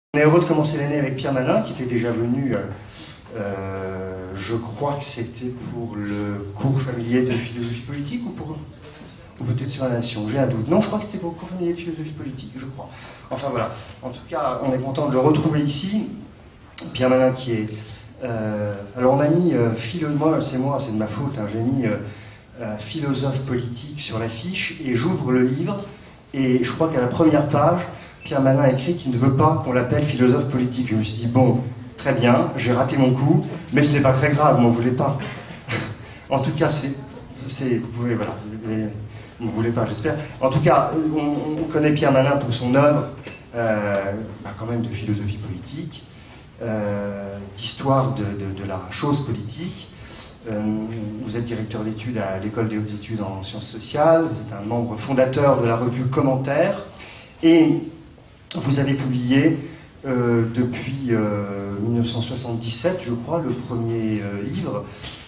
On est heureux de commencer l'année avec Pierre Manin, qui était déjà venu, je crois que c'était pour le cours familier de philosophie politique, ou peut-être sur la Nation, j'ai un doute. Non, je crois que c'était pour le cours familier de philosophie politique, je crois. Enfin voilà, en tout cas, on est content de le retrouver ici. Pierre Manin qui est... alors on a mis, c'est de ma faute, hein, j'ai mis philosophe politique sur l'affiche, et j'ouvre le livre, et je crois qu'à la première page, Pierre Manin a écrit qu'il ne veut pas qu'on l'appelle philosophe politique. Je me suis dit, bon, très bien, j'ai raté mon coup, mais ce n'est pas très grave, m'en voulez pas. En tout cas, vous pouvez, voilà, vous ne voulez pas, j'espère. En tout cas, on connaît Pierre Manin pour son œuvre, quand même de philosophie politique, d'histoire de la chose politique. Vous êtes directeur d'études à l'École des hautes études en sciences sociales, vous êtes un membre fondateur de la revue Commentaire, et vous avez publié depuis 1977, je crois, le premier livre,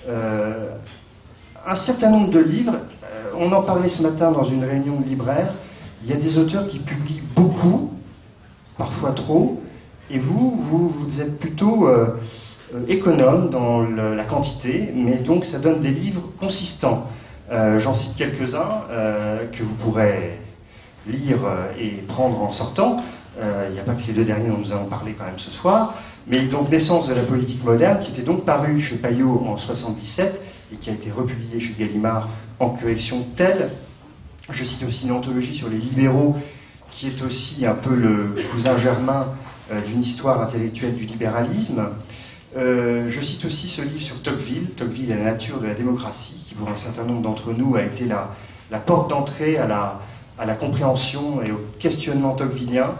un certain nombre de livres. On en parlait ce matin dans une réunion de libraires. Il y a des auteurs qui publient beaucoup, parfois trop, et vous êtes plutôt économe dans la quantité, mais donc ça donne des livres consistants. J'en cite quelques-uns que vous pourrez lire et prendre en sortant. Il n'y a pas que les deux derniers dont nous allons parler quand même ce soir, mais donc Naissance de la politique moderne, qui était donc paru chez Payot en 1977 et qui a été republié chez Gallimard en collection telle. Je cite aussi une anthologie sur les libéraux, qui est aussi un peu le cousin germain d'une histoire intellectuelle du libéralisme. Je cite aussi ce livre sur Tocqueville, Tocqueville et la nature de la démocratie, qui pour un certain nombre d'entre nous a été la porte d'entrée à la compréhension et au questionnement tocquevillien.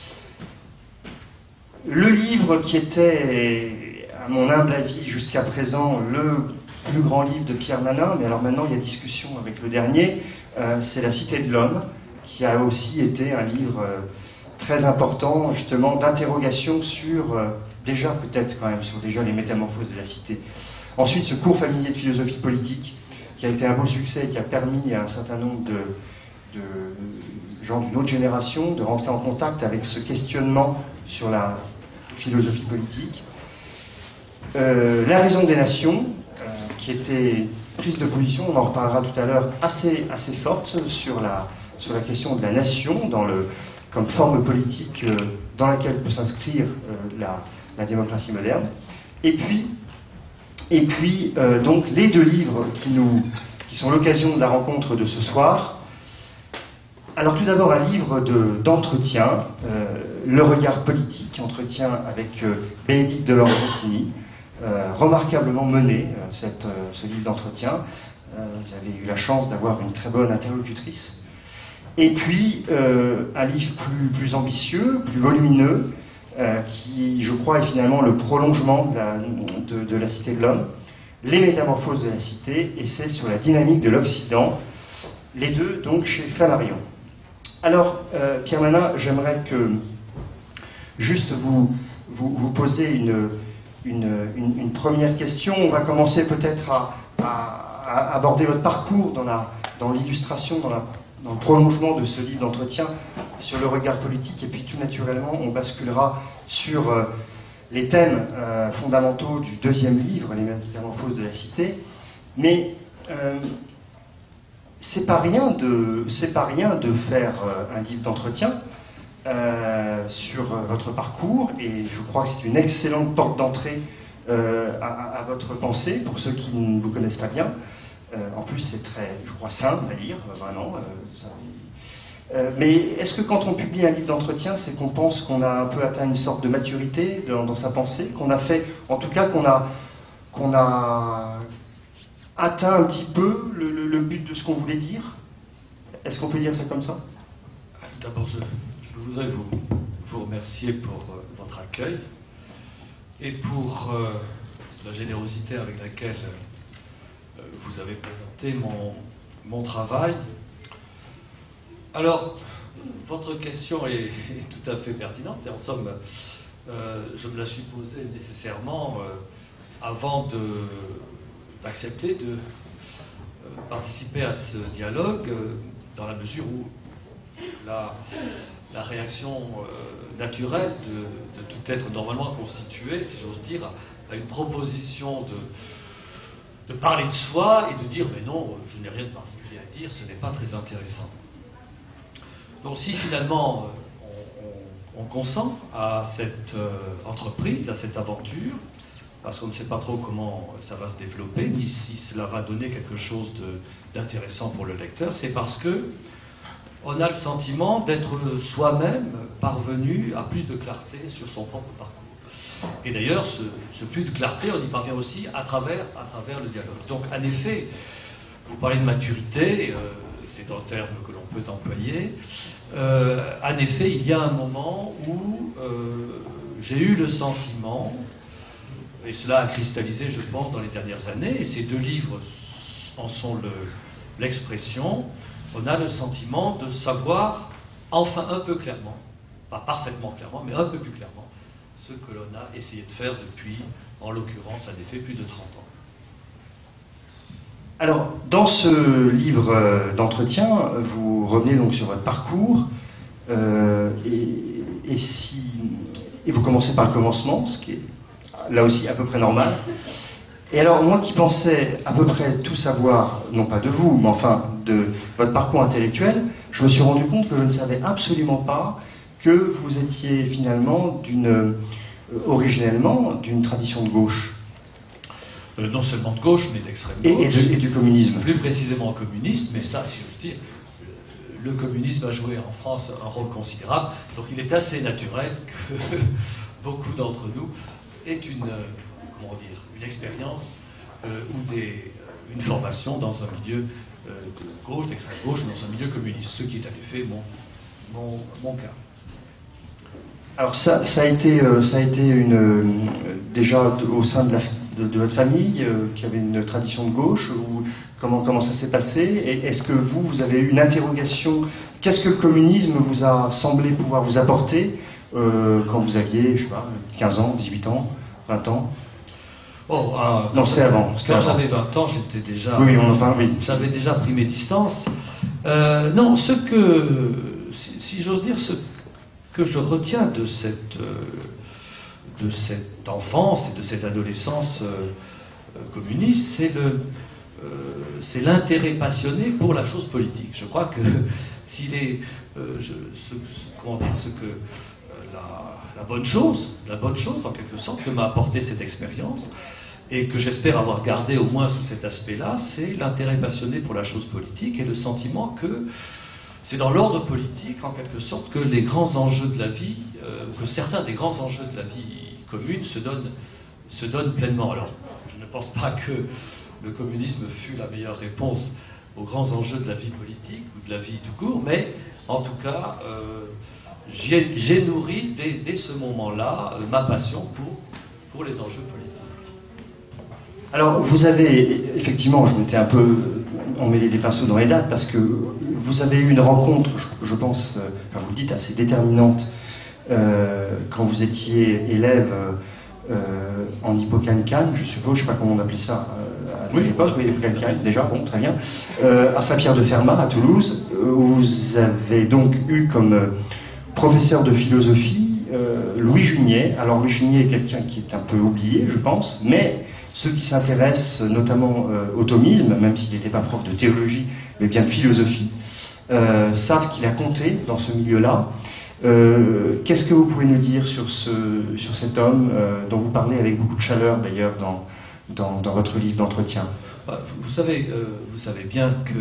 Le livre qui était, à mon humble avis, jusqu'à présent, le plus grand livre de Pierre Manin, mais alors maintenant il y a discussion avec le dernier, c'est La Cité de l'Homme, qui a aussi été un livre très important, justement, d'interrogation sur, déjà peut-être quand même, sur déjà les métamorphoses de la cité. Ensuite, ce cours familier de philosophie politique, qui a été un beau succès et qui a permis à un certain nombre de gens d'une autre génération de rentrer en contact avec ce questionnement sur la philosophie politique. La raison des nations, qui était prise de position, on en reparlera tout à l'heure, assez forte sur la question de la nation comme forme politique dans laquelle peut s'inscrire la démocratie moderne. Et puis donc les deux livres qui sont l'occasion de la rencontre de ce soir. Alors tout d'abord un livre d'entretien, Le regard politique, entretien avec Bénédicte Delorme-Contigny, remarquablement mené, ce livre d'entretien. Vous avez eu la chance d'avoir une très bonne interlocutrice. Et puis un livre plus ambitieux, plus volumineux, qui je crois est finalement le prolongement de la Cité de l'Homme, Les métamorphoses de la Cité, et c'est sur la dynamique de l'Occident, les deux donc chez Flammarion. Alors, Pierre Manin, j'aimerais que juste vous poser une première question. On va commencer peut-être à aborder votre parcours dans l'illustration, dans le prolongement de ce livre d'entretien sur le regard politique, et puis tout naturellement, on basculera sur les thèmes fondamentaux du deuxième livre, Les métamorphoses de la cité. Mais c'est pas rien de faire un livre d'entretien sur votre parcours, et je crois que c'est une excellente porte d'entrée à votre pensée pour ceux qui ne vous connaissent pas bien. En plus, c'est très, je crois, simple à lire, vraiment. Mais est-ce que quand on publie un livre d'entretien, c'est qu'on pense qu'on a un peu atteint une sorte de maturité dans sa pensée, qu'on a fait, en tout cas, qu'on a atteint un petit peu le but de ce qu'on voulait dire? Est-ce qu'on peut dire ça comme ça? D'abord, je voudrais vous remercier pour votre accueil et pour la générosité avec laquelle vous avez présenté mon travail. Alors, votre question est tout à fait pertinente, et en somme, je me la suis posée nécessairement avant d'accepter de participer à ce dialogue, dans la mesure où la réaction naturelle de tout être normalement constitué, si j'ose dire, à une proposition de parler de soi et de dire mais non, je n'ai rien de particulier à dire, ce n'est pas très intéressant. Donc si finalement on consent à cette entreprise, à cette aventure, parce qu'on ne sait pas trop comment ça va se développer, ni si cela va donner quelque chose d'intéressant pour le lecteur, c'est parce que on a le sentiment d'être soi-même parvenu à plus de clarté sur son propre parcours. Et d'ailleurs, ce plus de clarté, on y parvient aussi à travers le dialogue. Donc, en effet, vous parlez de maturité, c'est un terme que l'on peut employer. En effet, il y a un moment où j'ai eu le sentiment, et cela a cristallisé, je pense, dans les dernières années, et ces deux livres en sont l'expression, on a le sentiment de savoir, enfin un peu clairement, pas parfaitement clairement, mais un peu plus clairement, ce que l'on a essayé de faire depuis, en l'occurrence, en effet, plus de 30 ans. Alors, dans ce livre d'entretien, vous revenez donc sur votre parcours, et vous commencez par le commencement, ce qui est là aussi à peu près normal. Et alors, moi qui pensais à peu près tout savoir, non pas de vous, mais enfin de votre parcours intellectuel, je me suis rendu compte que je ne savais absolument pas que vous étiez finalement originellement d'une tradition de gauche. Non seulement de gauche, mais d'extrême gauche. Et du communisme. Plus précisément communiste, mais ça, si je veux dire, le communisme a joué en France un rôle considérable, donc il est assez naturel que beaucoup d'entre nous aient une expérience ou une formation dans un milieu de gauche, d'extrême gauche, dans un milieu communiste, ce qui est en effet mon cas. Alors ça a été déjà au sein de votre famille qui avait une tradition de gauche, ou comment ça s'est passé? Et est-ce que vous avez eu une interrogation? Qu'est-ce que le communisme vous a semblé pouvoir vous apporter quand vous aviez, je sais pas, 15 ans, 18 ans, 20 ans? Non, c'était avant. Quand j'avais 20 ans, j'étais déjà. Oui, on en parle, oui. J'avais déjà pris mes distances. Non, si j'ose dire, ce que je retiens de cette enfance et de cette adolescence communiste, c'est l'intérêt passionné pour la chose politique. Je crois que s'il est, la bonne chose, en quelque sorte, que m'a apporté cette expérience, et que j'espère avoir gardé au moins sous cet aspect-là, c'est l'intérêt passionné pour la chose politique et le sentiment que c'est dans l'ordre politique, en quelque sorte, que les grands enjeux de la vie, que certains des grands enjeux de la vie commune se donnent pleinement. Alors, je ne pense pas que le communisme fut la meilleure réponse aux grands enjeux de la vie politique ou de la vie tout court, mais en tout cas, j'ai nourri dès ce moment-là ma passion pour les enjeux politiques. Alors, vous avez, effectivement, je m'étais un peu emmêlé des pinceaux dans les dates, parce que vous avez eu une rencontre, je pense, enfin vous le dites, assez déterminante, quand vous étiez élève en Hippocane-Cannes, je suppose, je ne sais pas comment on appelait ça à l'époque, oui, Hippocane-Cannes, déjà, bon, très bien, à Saint-Pierre-de-Fermat, à Toulouse, où vous avez donc eu comme professeur de philosophie Louis Junier. Alors, Louis Junier est quelqu'un qui est un peu oublié, je pense, mais ceux qui s'intéressent notamment au thomisme, même s'il n'était pas prof de théologie, mais bien de philosophie, savent qu'il a compté dans ce milieu-là. Qu'est-ce que vous pouvez nous dire sur cet homme dont vous parlez avec beaucoup de chaleur d'ailleurs dans votre livre d'entretien? Vous savez bien que,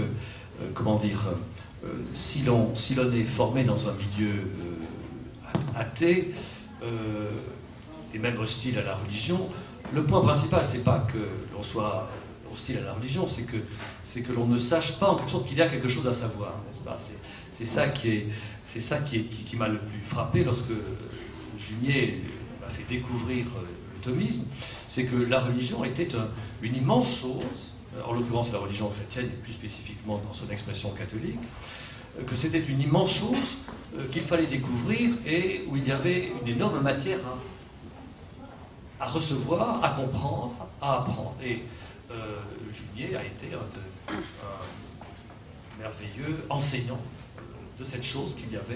si l'on est formé dans un milieu athée, et même hostile à la religion, le point principal, c'est pas que l'on soit hostile à la religion, c'est que l'on ne sache pas en quelque sorte qu'il y a quelque chose à savoir, n'est-ce pas? C'est ça qui m'a le plus frappé lorsque Junier m'a fait découvrir le thomisme, c'est que la religion était une immense chose, en l'occurrence la religion chrétienne, et plus spécifiquement dans son expression catholique, que c'était une immense chose qu'il fallait découvrir et où il y avait une énorme matière à recevoir, à comprendre, à apprendre. Et Junier a été un merveilleux enseignant de cette chose qu'il y avait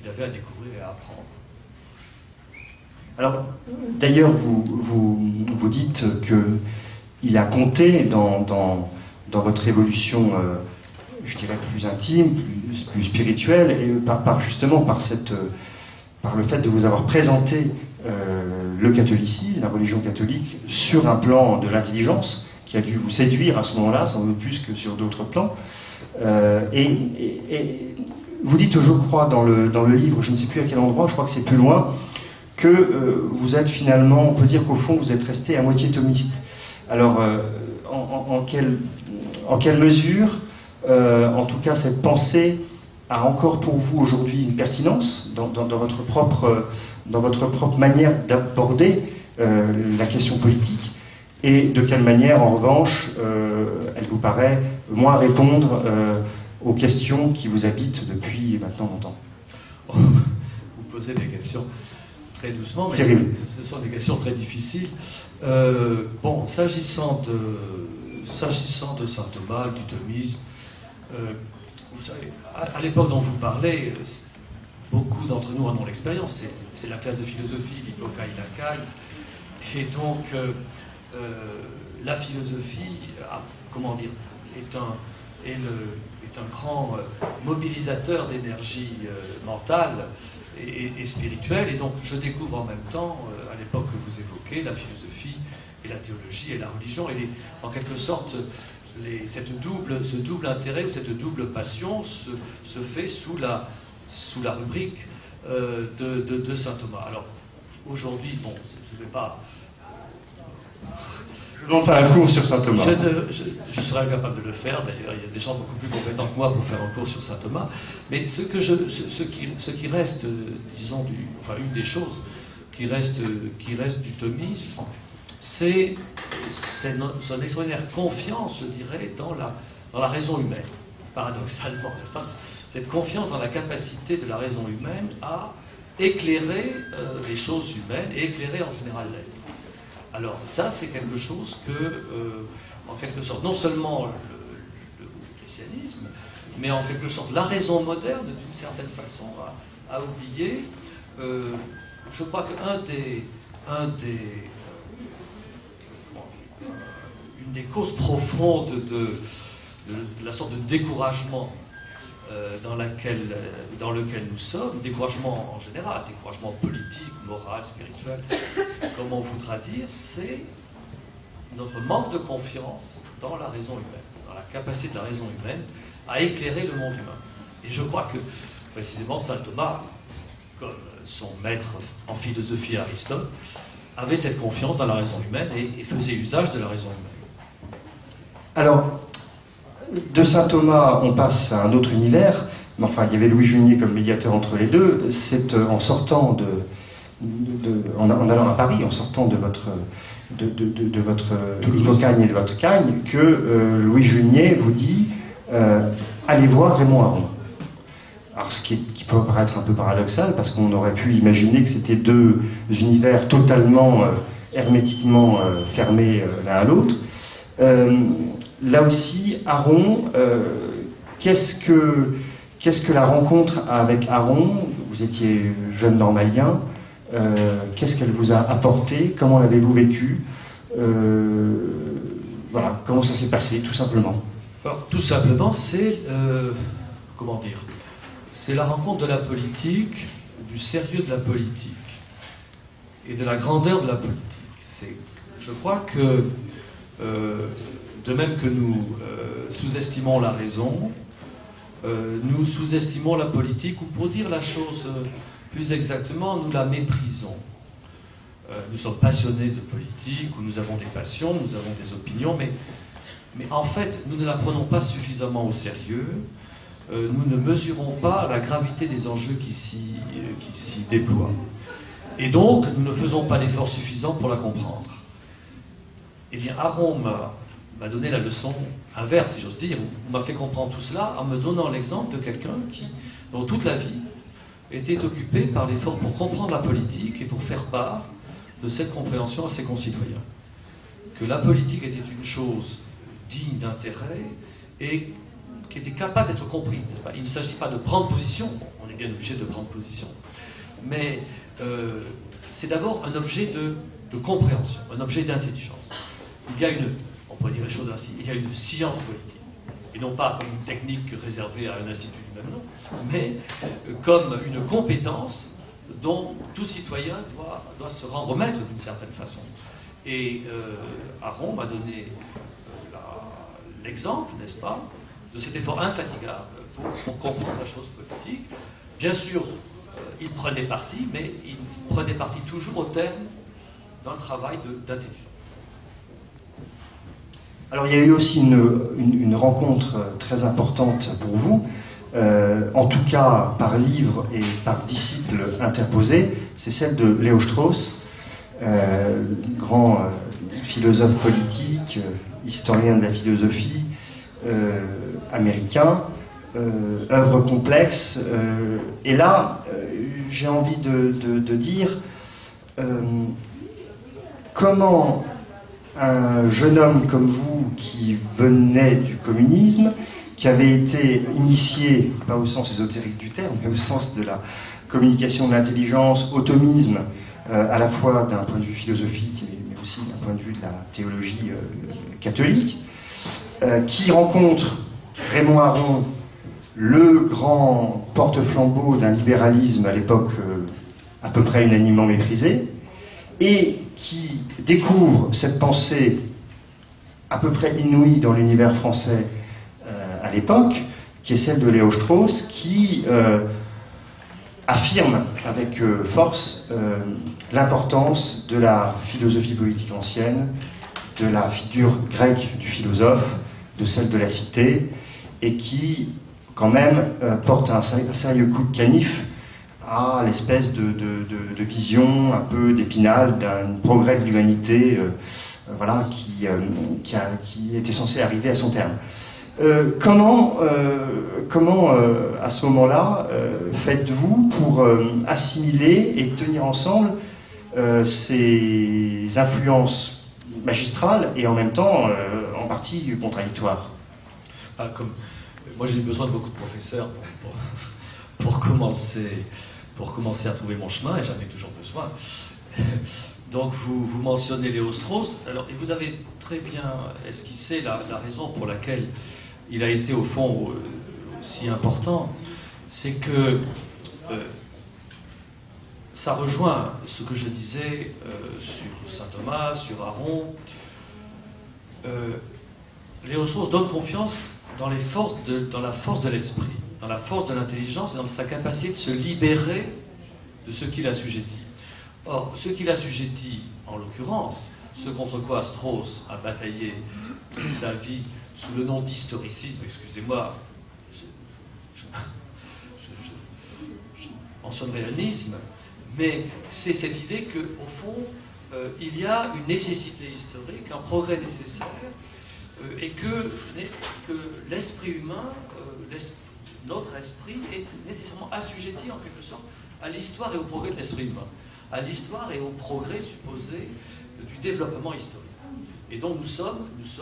qu'il avait à découvrir et à apprendre. Alors, d'ailleurs, vous dites qu'il a compté dans votre évolution, je dirais, plus intime, plus spirituelle, et justement par le fait de vous avoir présenté le catholicisme, la religion catholique, sur un plan de l'intelligence, qui a dû vous séduire à ce moment-là, sans doute plus que sur d'autres plans. Et vous dites, je crois, dans le livre, je ne sais plus à quel endroit, je crois que c'est plus loin, que vous êtes finalement, on peut dire qu'au fond, vous êtes resté à moitié thomiste. Alors, en quelle mesure, en tout cas, cette pensée a encore pour vous aujourd'hui une pertinence dans votre propre manière d'aborder la question politique, et de quelle manière, en revanche, elle vous paraît moins répondre aux questions qui vous habitent depuis maintenant longtemps? Vous posez des questions très doucement, mais ce sont des questions très difficiles. Bon, s'agissant de saint Thomas, du thomisme, vous savez, à l'époque dont vous parlez, beaucoup d'entre nous en ont l'expérience. C'est la classe de philosophie, l'hypocaille, la caille. Et donc, la philosophie, comment dire, est un grand mobilisateur d'énergie mentale et spirituelle. Et donc, je découvre en même temps, à l'époque que vous évoquez, la philosophie et la théologie et la religion. Et en quelque sorte, ce double intérêt ou cette double passion se fait sous la rubrique de saint Thomas. Alors, aujourd'hui, bon, je ne vais pas... Je vais faire un cours sur saint Thomas. Je serais incapable de le faire, d'ailleurs, il y a des gens beaucoup plus compétents que moi pour faire un cours sur saint Thomas. Mais ce qui reste, disons, une des choses qui reste du thomisme, c'est son extraordinaire confiance, je dirais, dans la raison humaine, paradoxalement, n'est-ce pas? Cette confiance dans la capacité de la raison humaine à éclairer les choses humaines et éclairer en général l'être. Alors ça, c'est quelque chose que, en quelque sorte, non seulement le christianisme, mais en quelque sorte la raison moderne, d'une certaine façon, a oublié. Je crois une des causes profondes de la sorte de découragement dans lequel nous sommes, découragement en général, découragement politique, moral, spirituel, comment vous traduire, c'est notre manque de confiance dans la raison humaine, dans la capacité de la raison humaine à éclairer le monde humain. Et je crois que, précisément, saint Thomas, comme son maître en philosophie Aristote, avait cette confiance dans la raison humaine et faisait usage de la raison humaine. Alors, de saint Thomas, on passe à un autre univers, mais enfin, il y avait Louis Junier comme médiateur entre les deux. C'est en sortant en allant à Paris, en sortant de votre hypocagne et de votre cagne, que Louis Junier vous dit allez voir Raymond Aron. Alors, ce qui peut paraître un peu paradoxal, parce qu'on aurait pu imaginer que c'était deux univers totalement hermétiquement fermés l'un à l'autre. Là aussi, Aron, qu'est-ce que la rencontre avec Aron, vous étiez jeune normalien, qu'est-ce qu'elle vous a apporté, comment l'avez-vous vécu, voilà, comment ça s'est passé, tout simplement? Alors, tout simplement, c'est, comment dire, c'est la rencontre de la politique, du sérieux de la politique et de la grandeur de la politique. Je crois que de même que nous sous-estimons la raison, nous sous-estimons la politique, ou pour dire la chose plus exactement, nous la méprisons. Nous sommes passionnés de politique, ou nous avons des passions, nous avons des opinions, mais en fait, nous ne la prenons pas suffisamment au sérieux, nous ne mesurons pas la gravité des enjeux qui s'y déploient. Et donc, nous ne faisons pas l'effort suffisant pour la comprendre. Eh bien, Aron m'a donné la leçon inverse, si j'ose dire. On m'a fait comprendre tout cela en me donnant l'exemple de quelqu'un dont toute la vie était occupée par l'effort pour comprendre la politique et pour faire part de cette compréhension à ses concitoyens. Que la politique était une chose digne d'intérêt et qui était capable d'être comprise. Il ne s'agit pas de prendre position, on est bien obligé de prendre position. Mais c'est d'abord un objet de compréhension, un objet d'intelligence. Il y a on pourrait dire les choses ainsi, il y a une science politique. Et non pas comme une technique réservée à un institut du même nom, mais comme une compétence dont tout citoyen doit se rendre maître d'une certaine façon. Et Aron m'a donné l'exemple, n'est-ce pas, de cet effort infatigable pour comprendre la chose politique. Bien sûr, il prenait parti, mais il prenait parti toujours au terme d'un travail d'intelligence. Alors il y a eu aussi une rencontre très importante pour vous, en tout cas par livre et par disciple interposé, c'est celle de Léo Strauss, grand philosophe politique, historien de la philosophie américain, œuvre complexe. Et là, j'ai envie de dire comment un jeune homme comme vous qui venait du communisme, qui avait été initié, pas au sens ésotérique du terme, mais au sens de la communication de l'intelligence, au thomisme, à la fois d'un point de vue philosophique, mais aussi d'un point de vue de la théologie catholique, qui rencontre Raymond Aron, le grand porte-flambeau d'un libéralisme à l'époque à peu près unanimement méprisé, et qui découvre cette pensée à peu près inouïe dans l'univers français à l'époque, qui est celle de Léo Strauss, qui affirme avec force l'importance de la philosophie politique ancienne, de la figure grecque du philosophe, de celle de la cité, et qui, quand même, porte un sérieux coup de canif à l'espèce de vision un peu d'Épinal d'un progrès de l'humanité voilà, qui était censé arriver à son terme. Comment à ce moment-là, faites-vous pour assimiler et tenir ensemble ces influences magistrales et en même temps en partie contradictoires? Moi j'ai eu besoin de beaucoup de professeurs pour commencer à trouver mon chemin, et j'en ai toujours besoin. Donc vous mentionnez Léo Strauss, alors, et vous avez très bien esquissé la raison pour laquelle il a été au fond si important, c'est que ça rejoint ce que je disais sur saint Thomas, sur Aron. Léo Strauss donne confiance dans la force de l'esprit, dans la force de l'intelligence et dans sa capacité de se libérer de ce qui l'assujettit. Or, ce qui l'assujettit, en l'occurrence, ce contre quoi Strauss a bataillé toute sa vie sous le nom d'historicisme, excusez-moi, je mentionnerai un isme, mais c'est cette idée qu'au fond, il y a une nécessité historique, un progrès nécessaire, et que l'esprit humain, notre esprit, est nécessairement assujetti en quelque sorte à l'histoire et au progrès de l'esprit humain, à l'histoire et au progrès supposé du développement historique. Et donc nous sommes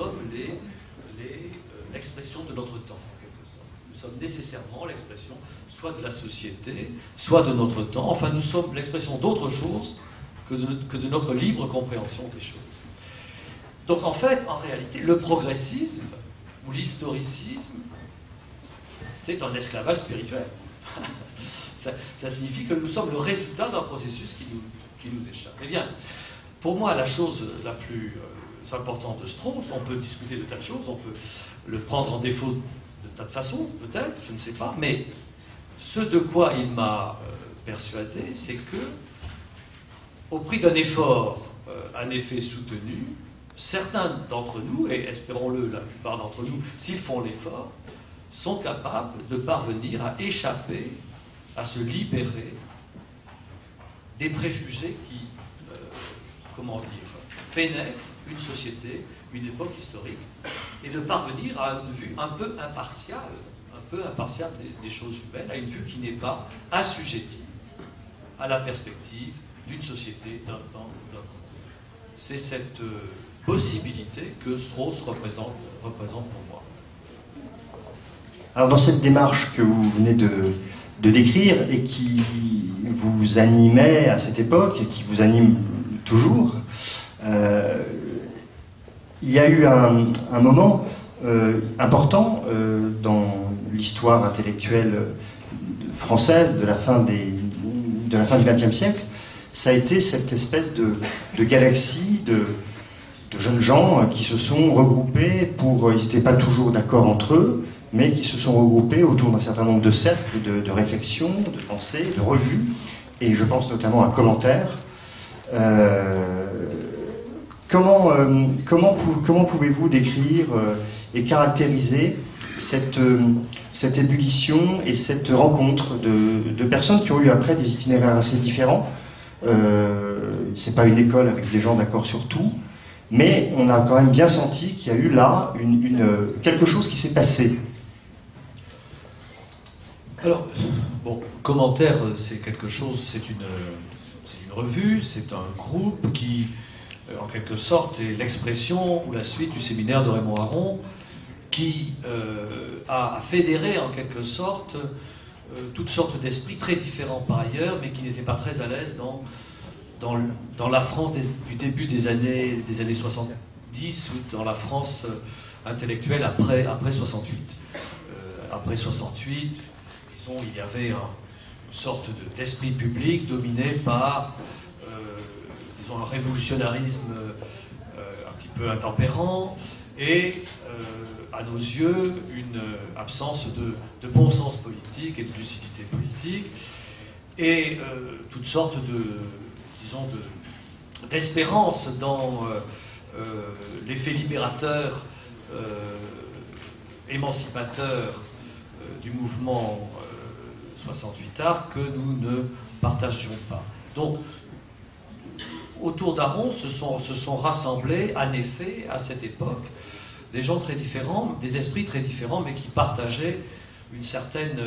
l'expression de notre temps, en quelque sorte. Nous sommes nécessairement l'expression soit de la société, soit de notre temps. Enfin, nous sommes l'expression d'autre chose que de notre libre compréhension des choses. Donc en fait, en réalité, le progressisme ou l'historicisme, c'est un esclavage spirituel. Ça signifie que nous sommes le résultat d'un processus qui nous échappe. Eh bien, pour moi, la chose la plus importante de Strauss, on peut discuter de tas de choses, on peut le prendre en défaut de tas de façons, peut-être, je ne sais pas, mais ce de quoi il m'a persuadé, c'est que, au prix d'un effort, un effet soutenu, certains d'entre nous, et espérons-le, la plupart d'entre nous, s'ils font l'effort, sont capables de parvenir à échapper, à se libérer des préjugés qui, pénètrent une société, une époque historique, et de parvenir à une vue un peu impartiale des choses humaines, à une vue qui n'est pas assujettie à la perspective d'une société, d'un temps, d'un monde. C'est cette possibilité que Strauss représente pour moi. Alors dans cette démarche que vous venez de décrire et qui vous animait à cette époque et qui vous anime toujours. Il y a eu un moment important dans l'histoire intellectuelle française de la fin du XXe siècle. Ça a été cette espèce de galaxie de jeunes gens qui se sont regroupés ils n'étaient pas toujours d'accord entre eux, mais qui se sont regroupés autour d'un certain nombre de cercles de réflexion, de pensée, de revues, et je pense notamment à commentaires. Comment pouvez-vous décrire et caractériser cette ébullition et cette rencontre de personnes qui ont eu après des itinéraires assez différents? C'est pas une école avec des gens d'accord sur tout, mais on a quand même bien senti qu'il y a eu là quelque chose qui s'est passé. Alors, bon, commentaire, c'est quelque chose, c'est une revue, c'est un groupe qui, en quelque sorte, est l'expression ou la suite du séminaire de Raymond Aron, qui a fédéré, en quelque sorte, toutes sortes d'esprits très différents par ailleurs, mais qui n'étaient pas très à l'aise dans la France du début des années 70 ou dans la France intellectuelle après 68. Après 68, disons, il y avait une sorte d'esprit public dominé par disons, un révolutionnarisme un petit peu intempérant et à nos yeux une absence de bon sens politique et de lucidité politique et toutes sortes d'espérance dans l'effet libérateur, émancipateur du mouvement 68 Art que nous ne partagions pas. Donc, autour d'Aron se sont rassemblés, en effet, à cette époque, des gens très différents, des esprits très différents, mais qui partageaient une certaine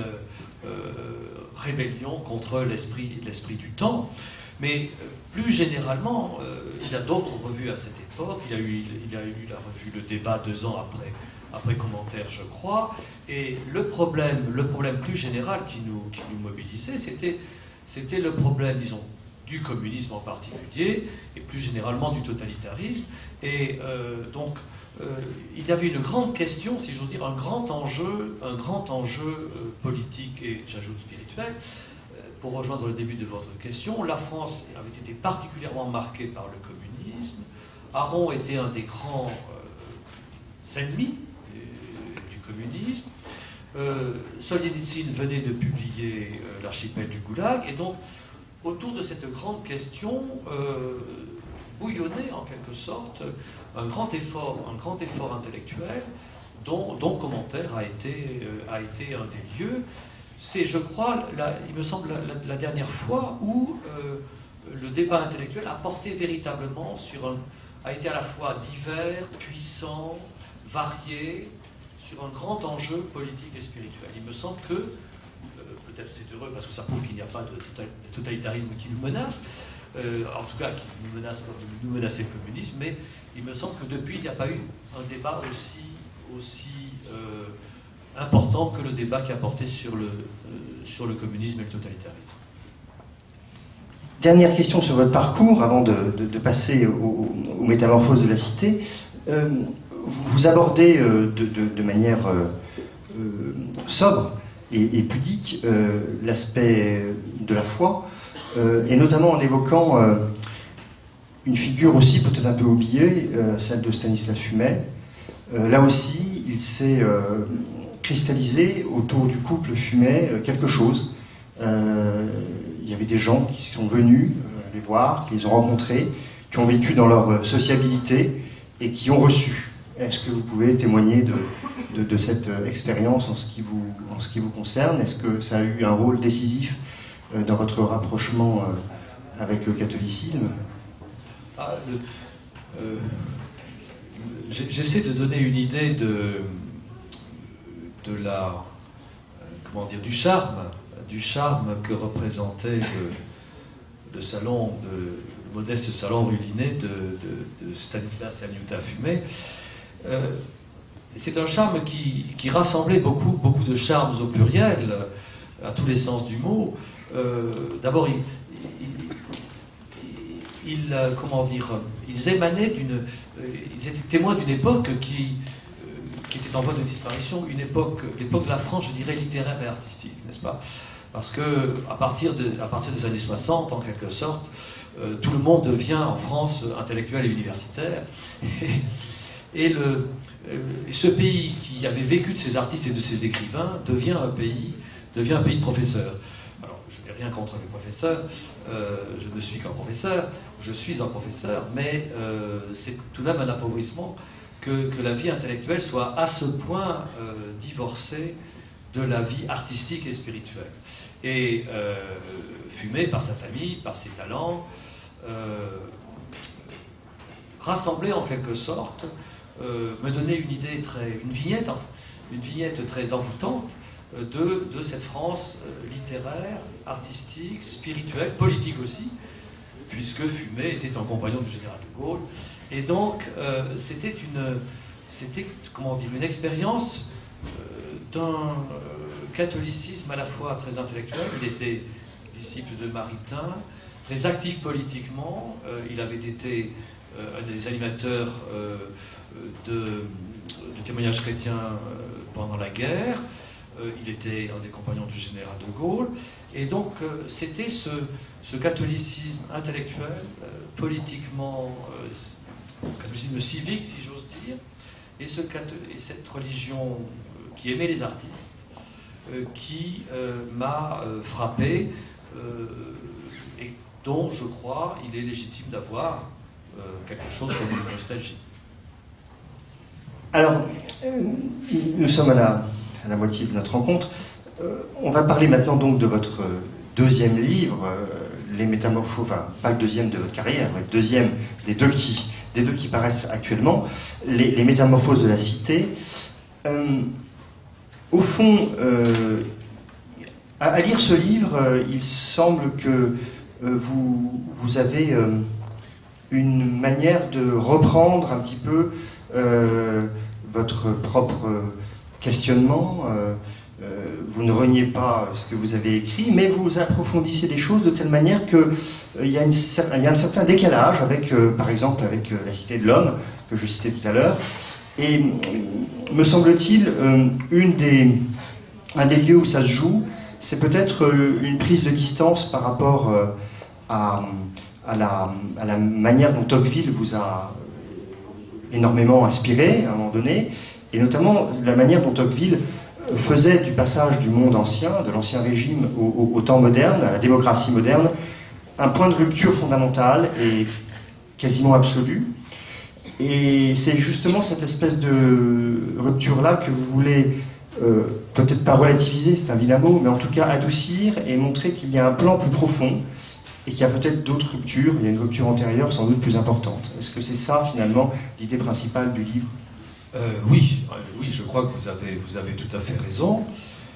rébellion contre l'esprit du temps. Mais plus généralement, il y a d'autres revues à cette époque. Il y a eu la revue Le Débat 2 ans après Commentaire, je crois. Et le problème plus général qui nous mobilisait, c'était le problème, disons, du communisme en particulier, et plus généralement du totalitarisme. Et donc, il y avait une grande question, si j'ose dire, un grand enjeu politique et, j'ajoute, spirituel. Pour rejoindre le début de votre question, la France avait été particulièrement marquée par le communisme. Aron était un des grands ennemis du communisme. Solzhenitsyn venait de publier L'archipel du Goulag, et donc autour de cette grande question bouillonnait en quelque sorte un grand effort intellectuel dont Commentaire a été un des lieux. C'est, je crois, il me semble, la dernière fois où le débat intellectuel a porté véritablement a été à la fois divers, puissant, varié, sur un grand enjeu politique et spirituel. Il me semble que, peut-être c'est heureux parce que ça prouve qu'il n'y a pas de totalitarisme qui nous menace, en tout cas qui nous menace comme nous menaçait le communisme, mais il me semble que depuis, il n'y a pas eu un débat aussi important que le débat qui a porté sur le communisme et le totalitarisme. Dernière question sur votre parcours, avant de passer aux métamorphoses de la cité. Vous abordez de manière sobre et pudique l'aspect de la foi, et notamment en évoquant une figure aussi peut-être un peu oubliée, celle de Stanislas Fumet. Là aussi, il s'est cristallisé autour du couple Fumet quelque chose. Il y avait des gens qui sont venus les voir, qui les ont rencontrés, qui ont vécu dans leur sociabilité et qui ont reçu. Est-ce que vous pouvez témoigner de cette expérience en ce qui vous concerne? Est-ce que ça a eu un rôle décisif dans votre rapprochement avec le catholicisme? J'essaie de donner une idée du charme que représentait le modeste salon rue Linné de Stanislas Aniuta Fumet. C'est un charme qui rassemblait beaucoup de charmes au pluriel. à tous les sens du mot. D'abord, comment dire, ils émanaient ils étaient témoins d'une époque qui était en voie de disparition, l'époque de la France, je dirais, littéraire et artistique, n'est-ce pas? Parce que à partir des années 60, en quelque sorte, tout le monde devient en France intellectuel et universitaire. Et ce pays qui avait vécu de ses artistes et de ses écrivains devient un pays de professeurs. Alors, je n'ai rien contre les professeurs, je ne suis qu'un professeur, je suis un professeur, mais c'est tout de même un appauvrissement que la vie intellectuelle soit à ce point divorcée de la vie artistique et spirituelle. Et fumé par sa famille, par ses talents, rassemblé en quelque sorte, me donner une vignette très envoûtante de cette France littéraire, artistique, spirituelle, politique aussi, puisque Fumet était un compagnon du général de Gaulle. Et donc, c'était comment dire, une expérience d'un catholicisme à la fois très intellectuel. Il était disciple de Maritain, très actif politiquement. Il avait été un des animateurs de témoignages chrétiens pendant la guerre. Il était un des compagnons du général de Gaulle. Et donc, c'était ce catholicisme intellectuel, politiquement, catholicisme civique, si j'ose dire, et cette religion qui aimait les artistes, qui m'a frappé, et dont, je crois, il est légitime d'avoir quelque chose comme une nostalgie. Alors, nous sommes à la moitié de notre rencontre. On va parler maintenant donc de votre deuxième livre, Les Métamorphoses, enfin pas le deuxième de votre carrière, mais le deuxième des deux qui paraissent actuellement, les Métamorphoses de la cité. Au fond, à lire ce livre, il semble que vous avez une manière de reprendre un petit peu votre propre questionnement. Vous ne reniez pas ce que vous avez écrit, mais vous approfondissez les choses de telle manière qu'il y a un certain décalage avec, par exemple, avec La Cité de l'Homme, que je citais tout à l'heure. Et me semble-t-il, un des lieux où ça se joue, c'est peut-être une prise de distance par rapport à la manière dont Tocqueville vous a énormément inspiré à un moment donné, et notamment la manière dont Tocqueville faisait du passage du monde ancien, de l'ancien régime au temps moderne, à la démocratie moderne, un point de rupture fondamental et quasiment absolu. Et c'est justement cette espèce de rupture-là que vous voulez, peut-être pas relativiser, c'est un vilain mot, mais en tout cas adoucir et montrer qu'il y a un plan plus profond et qu'il y a peut-être d'autres ruptures, il y a une rupture antérieure sans doute plus importante. Est-ce que c'est ça, finalement, l'idée principale du livre ? Oui, je crois que vous avez tout à fait raison.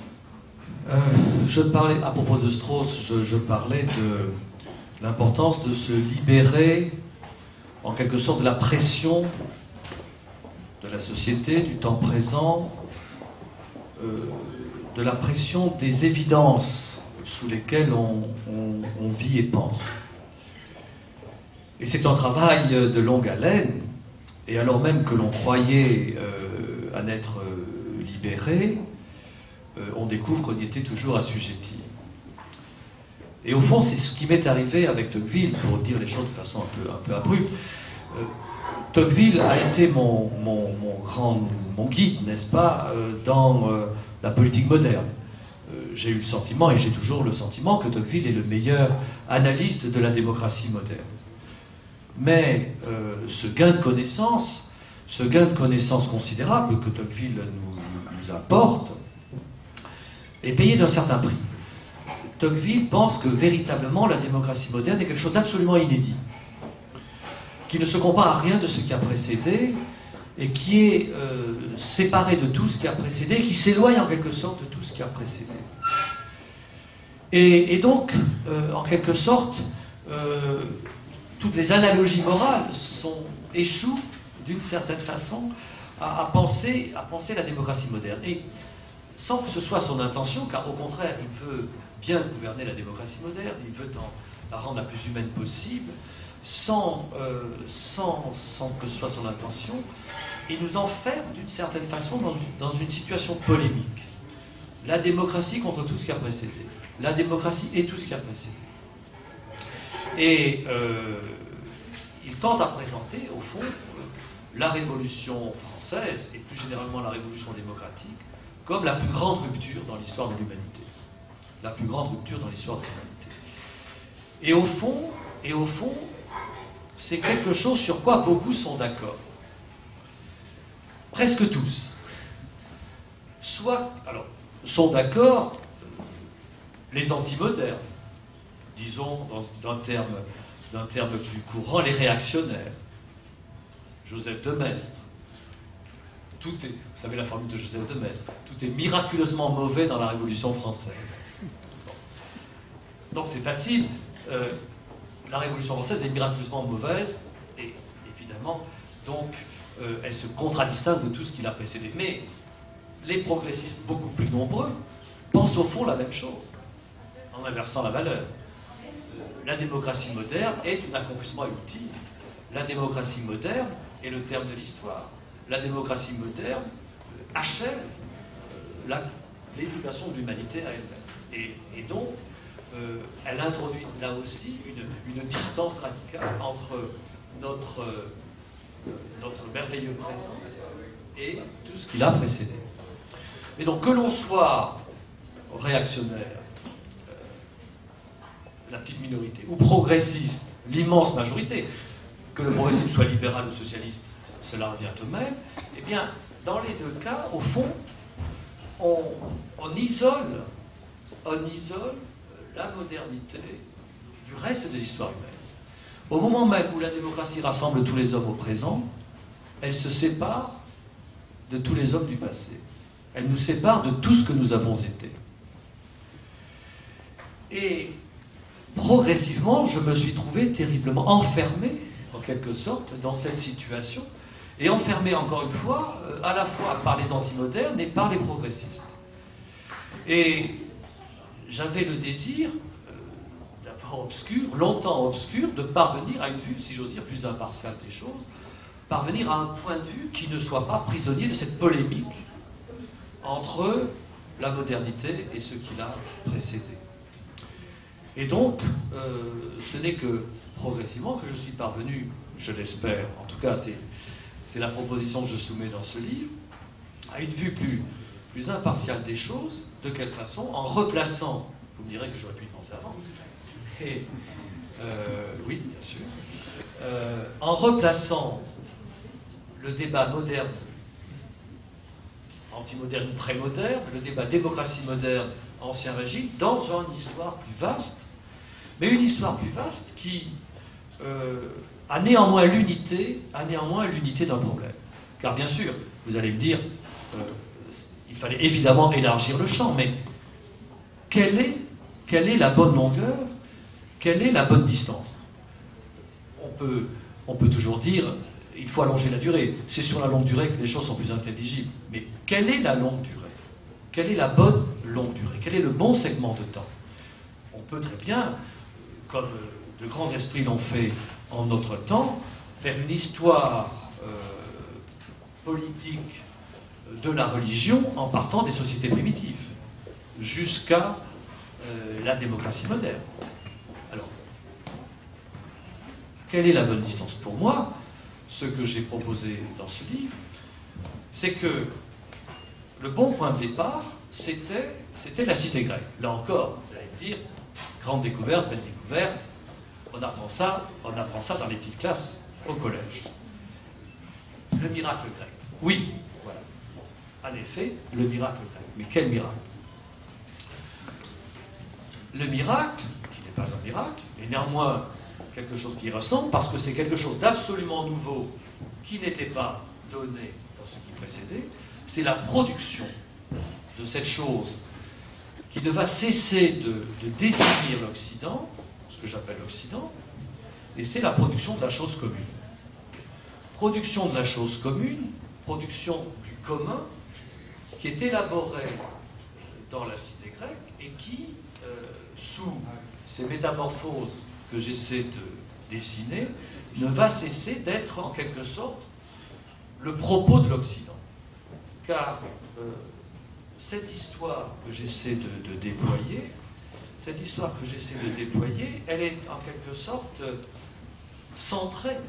Je parlais, à propos de Strauss, je parlais de l'importance de se libérer, en quelque sorte, de la pression de la société, du temps présent, de la pression des évidences sous lesquelles on vit et pense. Et c'est un travail de longue haleine, et alors même que l'on croyait en être libéré, on découvre qu'on y était toujours assujetti. Et au fond, c'est ce qui m'est arrivé avec Tocqueville, pour dire les choses de façon un peu abrupte. Tocqueville a été mon guide, n'est-ce pas, dans la politique moderne. J'ai eu le sentiment, et j'ai toujours le sentiment, que Tocqueville est le meilleur analyste de la démocratie moderne. Mais ce gain de connaissance considérable que Tocqueville nous apporte, est payé d'un certain prix. Tocqueville pense que véritablement la démocratie moderne est quelque chose d'absolument inédit, qui ne se compare à rien de ce qui a précédé, et qui est séparé de tout ce qui a précédé, et qui s'éloigne en quelque sorte de tout ce qui a précédé. Et donc, en quelque sorte, toutes les analogies morales échouent d'une certaine façon à penser la démocratie moderne. Et sans que ce soit son intention, car au contraire, il veut bien gouverner la démocratie moderne, il veut la rendre la plus humaine possible, sans que ce soit son intention, il nous enferme d'une certaine façon dans une situation polémique. La démocratie contre tout ce qui a précédé. La démocratie et tout ce qui a précédé. Et il tente à présenter, au fond, la Révolution française, et plus généralement la Révolution démocratique, comme la plus grande rupture dans l'histoire de l'humanité. La plus grande rupture dans l'histoire de l'humanité. Et au fond, c'est quelque chose sur quoi beaucoup sont d'accord. Presque tous. Alors, sont d'accord les antimodernes, disons d'un terme plus courant, les réactionnaires. Joseph de Maistre. Vous savez la formule de Joseph de Maistre, tout est miraculeusement mauvais dans la Révolution française. Donc c'est facile, la Révolution française est miraculeusement mauvaise, et évidemment, donc, elle se contradistingue de tout ce qui l'a précédé. Mais les progressistes, beaucoup plus nombreux, pensent au fond la même chose, en inversant la valeur. La démocratie moderne est un accomplissement ultime. La démocratie moderne est le terme de l'histoire. La démocratie moderne achève l'éducation de l'humanité à elle-même. Et donc, elle introduit là aussi une distance radicale entre notre merveilleux présent et tout ce qui l'a précédé. Et donc, que l'on soit réactionnaire, la petite minorité, ou progressiste, l'immense majorité, que le progressisme soit libéral ou socialiste, cela revient au même, eh bien, dans les deux cas, au fond, on isole la modernité du reste de l'histoire humaine. Au moment même où la démocratie rassemble tous les hommes au présent, elle se sépare de tous les hommes du passé. Elle nous sépare de tout ce que nous avons été. Et progressivement, je me suis trouvé terriblement enfermé, en quelque sorte, dans cette situation, et enfermé, encore une fois, à la fois par les antimodernes et par les progressistes. Et j'avais le désir, d'abord obscur, longtemps obscur, de parvenir à une vue, si j'ose dire, plus impartiale des choses, parvenir à un point de vue qui ne soit pas prisonnier de cette polémique entre la modernité et ce qui l'a précédé. Et donc, ce n'est que progressivement que je suis parvenu, je l'espère, en tout cas c'est la proposition que je soumets dans ce livre, à une vue plus impartiale des choses. De quelle façon? En replaçant, vous me direz que j'aurais pu y penser avant, et, oui, bien sûr, en replaçant le débat moderne, anti-moderne ou pré-moderne, le débat démocratie moderne, ancien régime, dans une histoire plus vaste, mais une histoire plus vaste qui a néanmoins l'unité d'un problème. Car bien sûr, vous allez me dire, il fallait évidemment élargir le champ, mais quelle est la bonne longueur? Quelle est la bonne distance? On peut toujours dire, il faut allonger la durée. C'est sur la longue durée que les choses sont plus intelligibles. Mais quelle est la longue durée? Quelle est la bonne longue durée? Quel est le bon segment de temps? On peut très bien, comme de grands esprits l'ont fait en notre temps, faire une histoire politique de la religion en partant des sociétés primitives, jusqu'à la démocratie moderne. Alors, quelle est la bonne distance? Pour moi, ce que j'ai proposé dans ce livre, c'est que le bon point de départ, c'était la cité grecque. Là encore, vous allez me dire, grande découverte, belle découverte, on apprend ça dans les petites classes au collège. Le miracle grec. Oui, voilà. En effet, le miracle grec. Mais quel miracle? Le miracle, qui n'est pas un miracle, mais néanmoins quelque chose qui y ressemble, parce que c'est quelque chose d'absolument nouveau qui n'était pas donné dans ce qui précédait, c'est la production de cette chose qui ne va cesser de définir l'Occident, ce que j'appelle l'Occident, et c'est la production de la chose commune. Production de la chose commune, production du commun, qui est élaborée dans la cité grecque et qui, sous ces métamorphoses que j'essaie de dessiner, ne va cesser d'être en quelque sorte le propos de l'Occident. Car cette histoire que j'essaie de déployer, elle est en quelque sorte centrée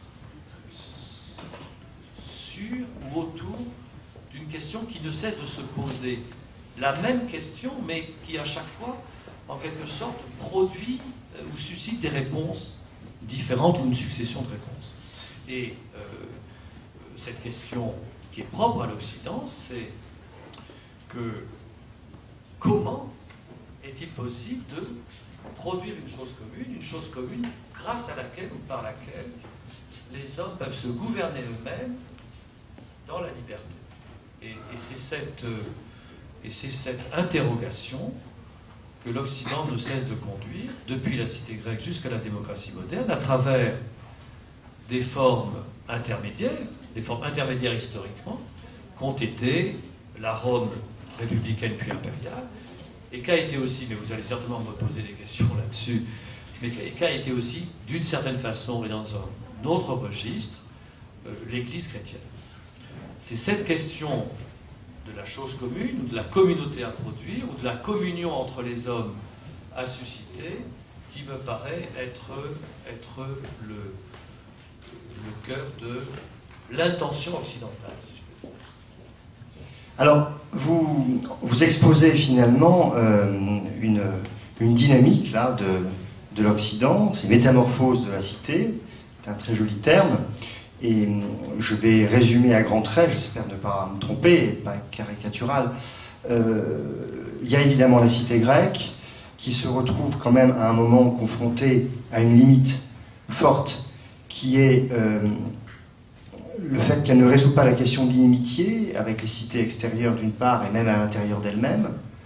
sur ou autour d'une question qui ne cesse de se poser. La même question, mais qui à chaque fois, en quelque sorte, produit ou suscite des réponses différentes ou une succession de réponses. Et cette question qui est propre à l'Occident, c'est que comment est-il possible de produire une chose commune grâce à laquelle ou par laquelle les hommes peuvent se gouverner eux-mêmes dans la liberté. Et c'est cette interrogation que l'Occident ne cesse de conduire, depuis la cité grecque jusqu'à la démocratie moderne, à travers des formes intermédiaires historiquement, qu'ont été la Rome républicaine puis impériale, et qu'a été aussi, mais vous allez certainement me poser des questions là-dessus, mais qu'a été aussi, d'une certaine façon et dans un autre registre, l'Église chrétienne. C'est cette question de la chose commune, ou de la communauté à produire, ou de la communion entre les hommes à susciter, qui me paraît être le cœur de l'intention occidentale, si je peux dire. Alors, vous exposez finalement une dynamique là, de l'Occident, ces métamorphoses de la cité, c'est un très joli terme, et je vais résumer à grands traits, j'espère ne pas me tromper, et pas caricatural. Il y a évidemment la cité grecque, qui se retrouve quand même à un moment confrontée à une limite forte, qui est le fait qu'elle ne résout pas la question de l'inimitié avec les cités extérieures d'une part et même à l'intérieur d'elle-même.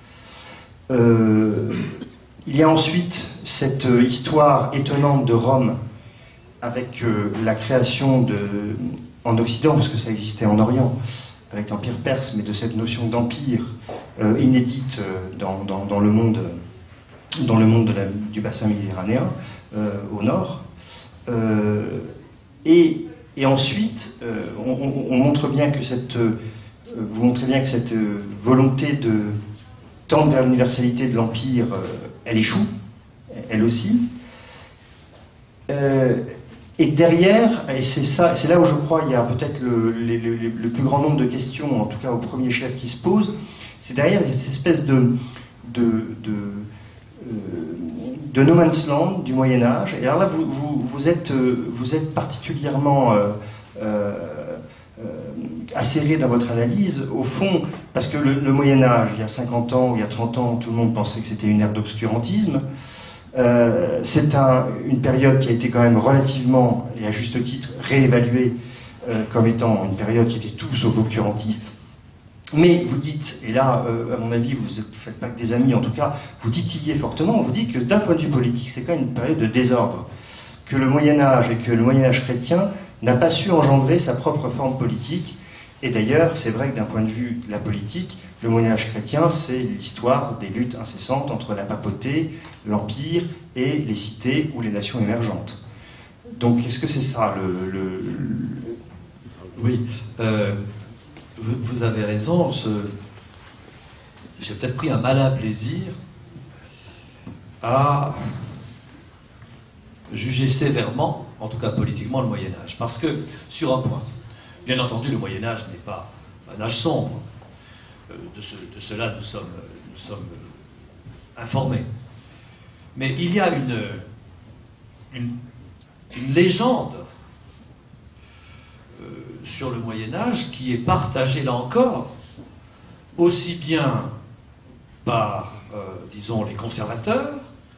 Il y a ensuite cette histoire étonnante de Rome avec la création en Occident, parce que ça existait en Orient, avec l'Empire perse, mais de cette notion d'empire inédite dans le monde du bassin méditerranéen, au nord. Et ensuite, on montre bien que vous montrez bien que cette volonté de tendre vers l'universalité de l'Empire, elle échoue, elle aussi. Et derrière, et c'est là où je crois il y a peut-être le plus grand nombre de questions, en tout cas au premier chef qui se posent, c'est derrière cette espèce de no man's land du Moyen-Âge. Et alors là, vous êtes particulièrement acéré dans votre analyse, au fond, parce que le Moyen-Âge, il y a 50 ans, il y a 30 ans, tout le monde pensait que c'était une ère d'obscurantisme. C'est une période qui a été quand même relativement, et à juste titre, réévaluée comme étant une période qui était tout sauf obscurantiste. Mais vous dites, et là, à mon avis, vous ne faites pas que des amis, en tout cas, vous titillez fortement, vous dites que d'un point de vue politique, c'est quand même une période de désordre, que le Moyen-Âge et que le Moyen-Âge chrétien n'a pas su engendrer sa propre forme politique. Et d'ailleurs, c'est vrai que d'un point de vue de la politique, le Moyen-Âge chrétien, c'est l'histoire des luttes incessantes entre la papauté, l'Empire et les cités ou les nations émergentes. Donc, est-ce que c'est ça Oui, vous avez raison. J'ai peut-être pris un malin plaisir à juger sévèrement, en tout cas politiquement, le Moyen-Âge. Parce que, sur un point, bien entendu, le Moyen-Âge n'est pas un âge sombre. De cela, nous sommes informés. Mais il y a une légende sur le Moyen-Âge qui est partagée, là encore, aussi bien par, disons, les conservateurs,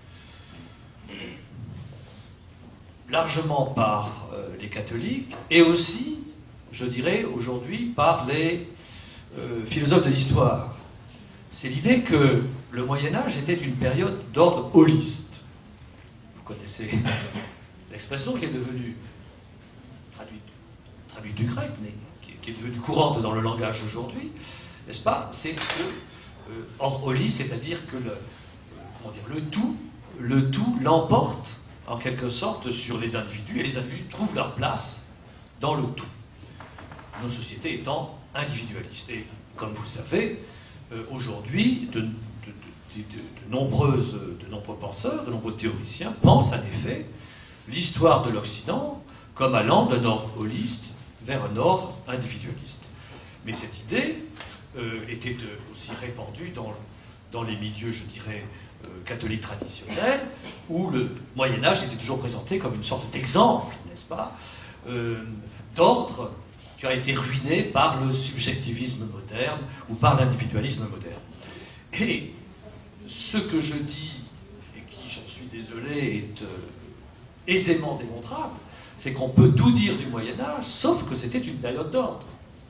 largement par les catholiques, et aussi, je dirais, aujourd'hui, par les philosophes de l'histoire. C'est l'idée que le Moyen-Âge était une période d'ordre holiste. Vous connaissez l'expression qui est devenue traduite du grec, mais qui est devenue courante dans le langage aujourd'hui, n'est-ce pas? C'est que ordre holiste, c'est-à-dire que le tout l'emporte en quelque sorte sur les individus, et les individus trouvent leur place dans le tout. Nos sociétés étant individualistes. Et comme vous le savez, aujourd'hui, de nombreux penseurs, de nombreux théoriciens pensent en effet l'histoire de l'Occident comme allant d'un ordre holiste vers un ordre individualiste. Mais cette idée était aussi répandue dans les milieux, je dirais, catholiques traditionnels, où le Moyen-Âge était toujours présenté comme une sorte d'exemple, n'est-ce pas, d'ordre qui a été ruiné par le subjectivisme moderne ou par l'individualisme moderne. Et ce que je dis, et qui, j'en suis désolé, est aisément démontrable, c'est qu'on peut tout dire du Moyen-Âge, sauf que c'était une période d'ordre.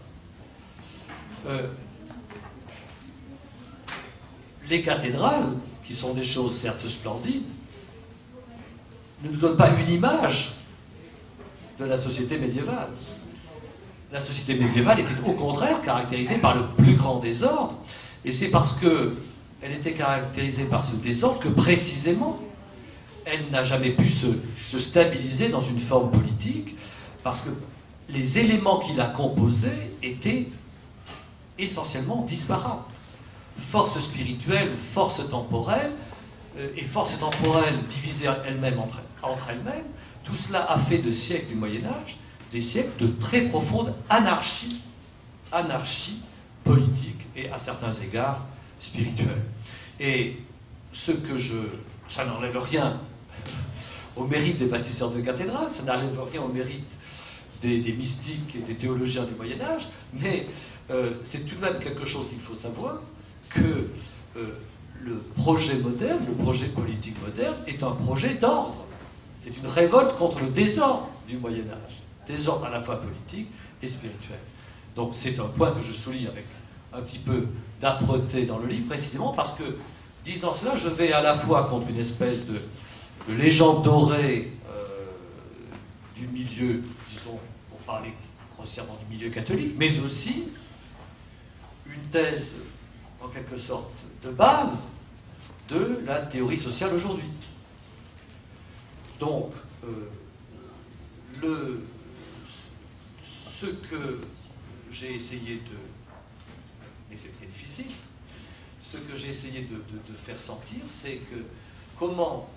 Les cathédrales, qui sont des choses certes splendides, ne nous donnent pas une image de la société médiévale. La société médiévale était au contraire caractérisée par le plus grand désordre, et c'est parce qu'elle était caractérisée par ce désordre que précisément elle n'a jamais pu se stabiliser dans une forme politique, parce que les éléments qui la composaient étaient essentiellement disparates. Force spirituelle, force temporelle, et force temporelle divisée elle-même entre elles-mêmes, tout cela a fait de siècles du Moyen-Âge des siècles de très profonde anarchie politique et à certains égards spirituelle. Et ça n'enlève rien au mérite des bâtisseurs de cathédrales, ça n'enlève rien au mérite des mystiques et des théologiens du Moyen-Âge, mais c'est tout de même quelque chose qu'il faut savoir, que le projet moderne, le projet politique moderne, est un projet d'ordre. C'est une révolte contre le désordre du Moyen-Âge, désordre à la fois politique et spirituel. Donc c'est un point que je souligne avec un petit peu d'âpreté dans le livre, précisément parce que, disant cela, je vais à la fois contre une espèce de légende dorée du milieu, disons, pour parler grossièrement du milieu catholique, mais aussi une thèse, en quelque sorte, de base de la théorie sociale aujourd'hui. Donc, ce que j'ai essayé de... mais c'est très difficile, ce que j'ai essayé de faire sentir, c'est que comment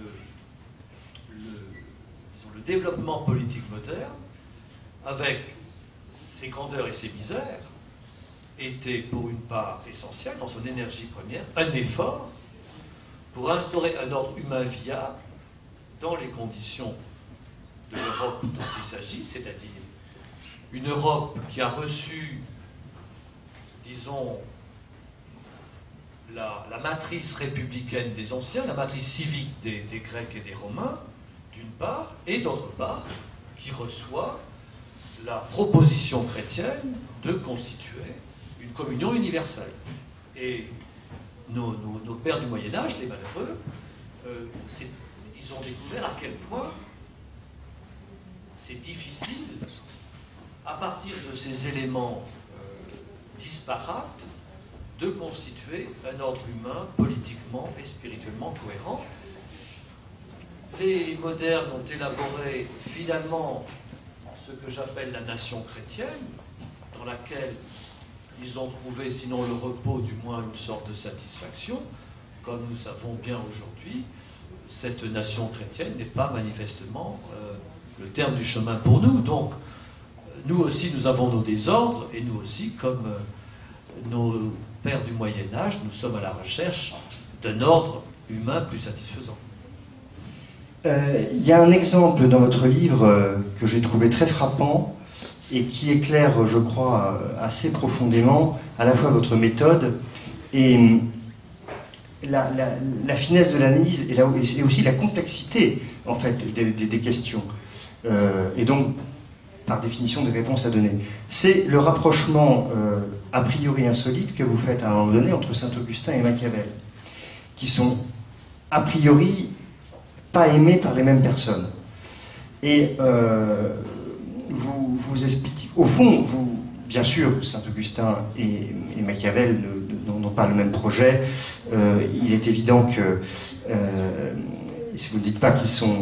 disons, le développement politique moderne, avec ses grandeurs et ses misères, était pour une part essentielle dans son énergie première, un effort pour instaurer un ordre humain viable dans les conditions de l'Europe dont il s'agit, c'est-à-dire une Europe qui a reçu, disons, la matrice républicaine des anciens, la matrice civique des Grecs et des Romains, d'une part, et d'autre part, qui reçoit la proposition chrétienne de constituer une communion universelle. Et nos pères du Moyen-Âge, les malheureux, ils ont découvert à quel point c'est difficile, à partir de ces éléments disparates, de constituer un ordre humain politiquement et spirituellement cohérent. Les modernes ont élaboré finalement ce que j'appelle la nation chrétienne, dans laquelle ils ont trouvé, sinon le repos, du moins une sorte de satisfaction. Comme nous savons bien aujourd'hui, cette nation chrétienne n'est pas manifestement le terme du chemin pour nous. Donc, nous aussi, nous avons nos désordres, et nous aussi, comme nos pères du Moyen-Âge, nous sommes à la recherche d'un ordre humain plus satisfaisant. Il y a un exemple dans votre livre que j'ai trouvé très frappant et qui éclaire, je crois, assez profondément à la fois votre méthode et la finesse de l'analyse et aussi la complexité, en fait, des questions. Et donc, par définition, des réponses à donner. C'est le rapprochement a priori insolite que vous faites à un moment donné entre Saint-Augustin et Machiavel, qui sont a priori pas aimés par les mêmes personnes. Et vous expliquez, au fond, bien sûr, Saint-Augustin et Machiavel n'ont pas le même projet. Il est évident que, si vous ne dites pas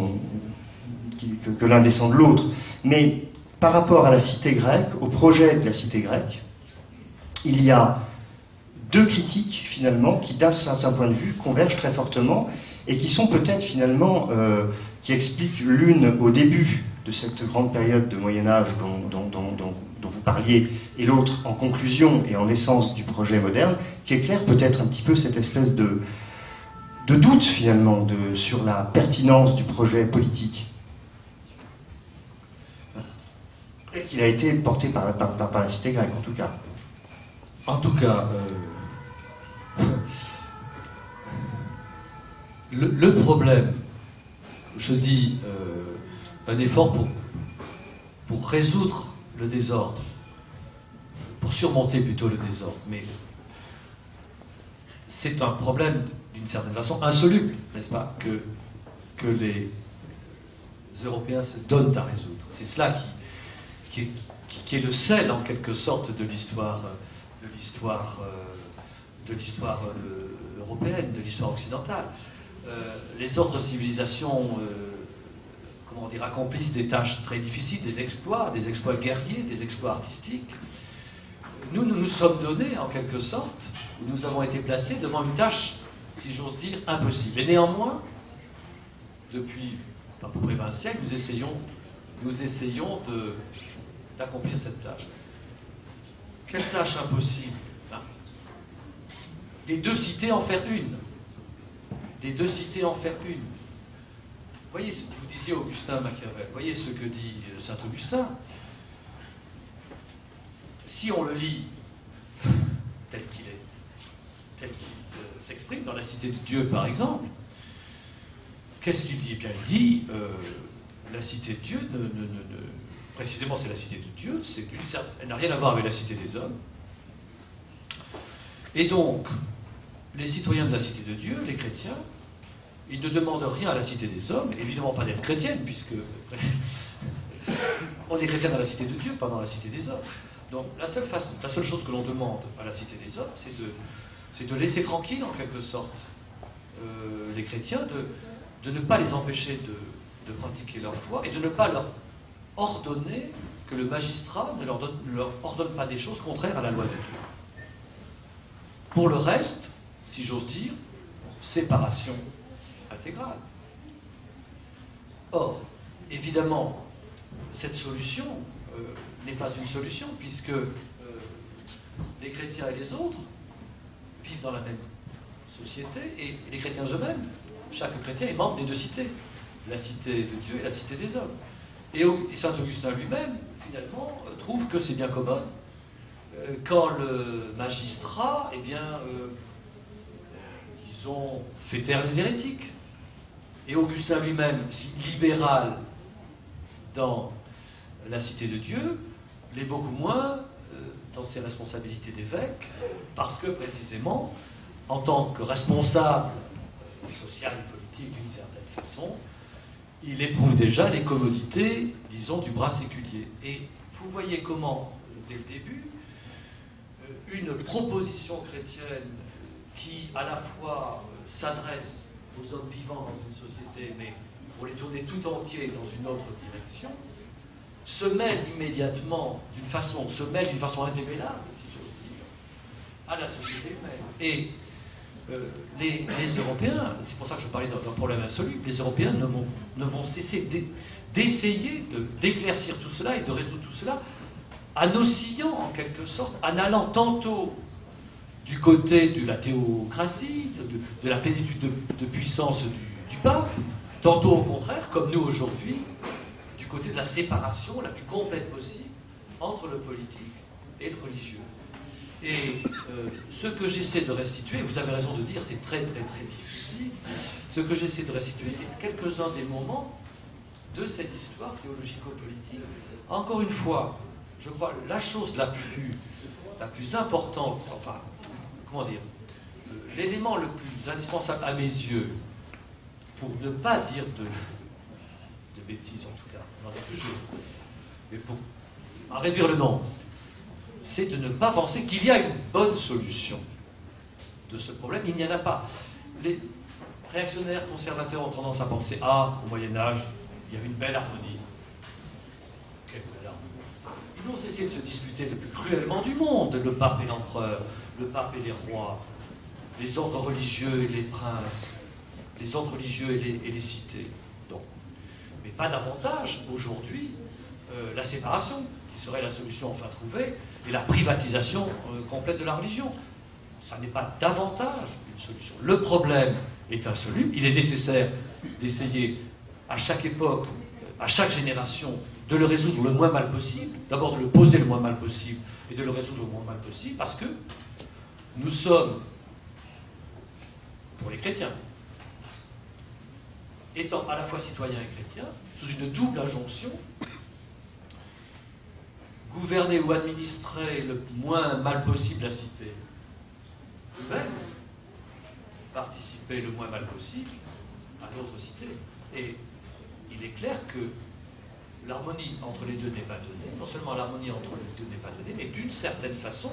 que l'un descend de l'autre, mais par rapport à la cité grecque, au projet de la cité grecque, il y a deux critiques, finalement, qui, d'un certain point de vue, convergent très fortement et qui sont peut-être, finalement, qui expliquent l'une au début de cette grande période de Moyen-Âge dont vous parliez, et l'autre en conclusion et en essence du projet moderne, qui éclaire peut-être un petit peu cette espèce de doute, finalement, sur la pertinence du projet politique. Peut-être qu'il a été porté par la cité grecque, en tout cas. En tout cas, le problème, je dis, un effort pour résoudre le désordre, pour surmonter plutôt le désordre, mais c'est un problème d'une certaine façon insoluble, n'est-ce pas, que les Européens se donnent à résoudre. C'est cela qui est le sel, en quelque sorte, de l'histoire européenne, de l'histoire occidentale. Les autres civilisations, comment dire, accomplissent des tâches très difficiles, des exploits guerriers, des exploits artistiques. Nous nous sommes donnés, en quelque sorte, où nous avons été placés devant une tâche, si j'ose dire, impossible. Et néanmoins, depuis à peu près 20 siècles, nous essayons d'accomplir cette tâche. Quelle tâche impossible, hein? Des deux cités en faire une. Des deux cités en faire une. Voyez, vous disiez Augustin Machiavel, voyez ce que dit Saint-Augustin. Si on le lit tel qu'il s'exprime dans la cité de Dieu, par exemple, qu'est-ce qu'il dit? Eh bien, il dit la cité de Dieu, précisément c'est la cité de Dieu, elle n'a rien à voir avec la cité des hommes. Et donc, les citoyens de la cité de Dieu, les chrétiens, ils ne demandent rien à la cité des hommes, évidemment pas d'être chrétienne, puisque on est chrétien dans la cité de Dieu, pas dans la cité des hommes. Donc la seule chose que l'on demande à la cité des hommes, c'est de laisser tranquille, en quelque sorte, les chrétiens, de ne pas les empêcher de pratiquer leur foi, et de ne pas leur ordonner que le magistrat ne leur ordonne pas des choses contraires à la loi de Dieu. Pour le reste, si j'ose dire, séparation intégrale. Or, évidemment, cette solution n'est pas une solution, puisque les chrétiens et les autres vivent dans la même société, et les chrétiens eux-mêmes, chaque chrétien est membre des deux cités, la cité de Dieu et la cité des hommes. Et Saint-Augustin lui-même, finalement, trouve que c'est bien commode quand le magistrat, eh bien, ils ont fait taire les hérétiques. Et Augustin lui-même, si libéral dans la cité de Dieu, l'est beaucoup moins dans ses responsabilités d'évêque, parce que précisément, en tant que responsable social et politique d'une certaine façon, il éprouve déjà les commodités, disons, du bras séculier. Et vous voyez comment, dès le début, une proposition chrétienne qui, à la fois, s'adresse aux hommes vivants dans une société, mais pour les tourner tout entiers dans une autre direction, se mêle immédiatement d'une façon indémêlable, si j'ose dire, à la société humaine. Et les Européens, c'est pour ça que je parlais d'un problème insoluble, les Européens ne vont cesser d'essayer d'éclaircir tout cela et de résoudre tout cela en oscillant en quelque sorte, en allant tantôt du côté de la théocratie, de la plénitude de puissance du pape, tantôt au contraire, comme nous aujourd'hui, du côté de la séparation la plus complète possible entre le politique et le religieux. Et ce que j'essaie de restituer, vous avez raison de dire, c'est très très très difficile, ce que j'essaie de restituer, c'est quelques-uns des moments de cette histoire théologico-politique. Encore une fois, je crois la chose la plus importante, enfin, comment dire, l'élément le plus indispensable à mes yeux, pour ne pas dire de bêtises en tout cas, on en est toujours, mais pour en réduire le nombre, c'est de ne pas penser qu'il y a une bonne solution de ce problème. Il n'y en a pas. Les réactionnaires conservateurs ont tendance à penser, ah, au Moyen-Âge, il y avait une belle harmonie. Quelle belle harmonie. Ils ont cessé de se disputer le plus cruellement du monde, le pape et l'empereur, le pape et les rois, les ordres religieux et les princes, les ordres religieux et les cités. Donc, mais pas davantage, aujourd'hui, la séparation, qui serait la solution enfin trouvée, et la privatisation complète de la religion. Ça n'est pas davantage une solution. Le problème est insoluble. Il est nécessaire d'essayer, à chaque époque, à chaque génération, de le résoudre le moins mal possible. D'abord de le poser le moins mal possible et de le résoudre le moins mal possible, parce que nous sommes, pour les chrétiens, étant à la fois citoyens et chrétiens, sous une double injonction, gouverner ou administrer le moins mal possible la cité, eux-mêmes, participer le moins mal possible à l'autre cité. Et il est clair que l'harmonie entre les deux n'est pas donnée. Non seulement l'harmonie entre les deux n'est pas donnée, mais d'une certaine façon,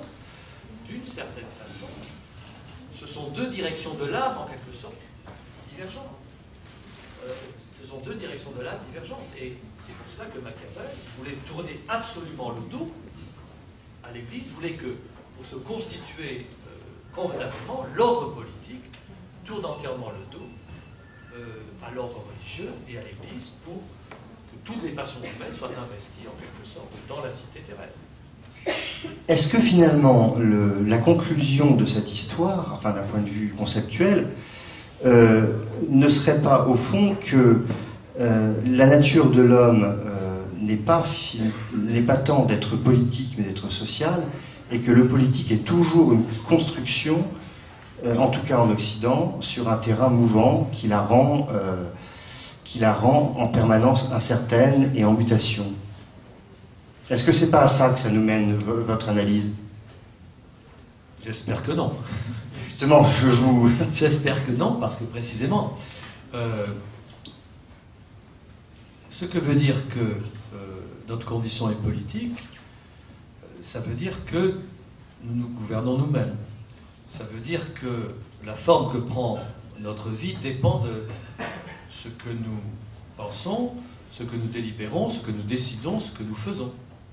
ce sont deux directions de l'âme, en quelque sorte, divergentes. Ce sont deux directions de l'âme divergentes. Et c'est pour cela que Machiavel voulait tourner absolument le dos à l'Église, voulait que, pour se constituer convenablement, l'ordre politique tourne entièrement le dos à l'ordre religieux et à l'Église pour que toutes les passions humaines soient investies, en quelque sorte, dans la cité terrestre. Est-ce que finalement, la conclusion de cette histoire, enfin d'un point de vue conceptuel, ne serait pas au fond que la nature de l'homme n'est pas tant d'être politique mais d'être social, et que le politique est toujours une construction, en tout cas en Occident, sur un terrain mouvant qui la rend en permanence incertaine et en mutation? Est-ce que c'est pas à ça que ça nous mène, votre analyse? J'espère que non. Justement, J'espère que non, parce que précisément, ce que veut dire que notre condition est politique, ça veut dire que nous nous gouvernons nous-mêmes. Ça veut dire que la forme que prend notre vie dépend de ce que nous pensons, ce que nous délibérons, ce que nous décidons, ce que nous faisons.